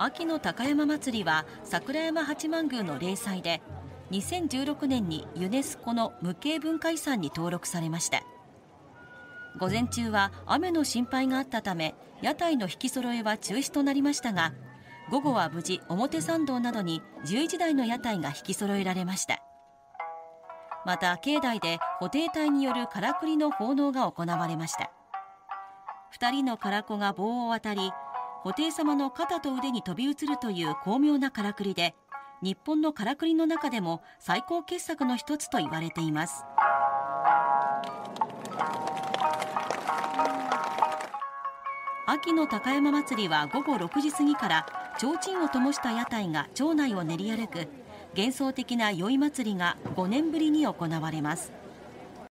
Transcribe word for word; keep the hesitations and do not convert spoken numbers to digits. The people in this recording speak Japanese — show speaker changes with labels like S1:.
S1: 秋の高山祭りは桜山八幡宮の例祭で、にせんじゅうろくねんにユネスコの無形文化遺産に登録されました。午前中は雨の心配があったため、屋台の引き揃えは中止となりましたが、午後は無事表参道などにじゅういちだいの屋台が引き揃えられました。また境内で布袋隊によるからくりの奉納が行われました。ふたりのから子が棒を渡り、布袋様の肩と腕に飛び移るという巧妙なからくりで、日本のからくりの中でも最高傑作の一つと言われています。秋の高山祭りは午後ろくじ過ぎから提灯を灯した屋台が町内を練り歩く幻想的な宵祭りがごねんぶりに行われます。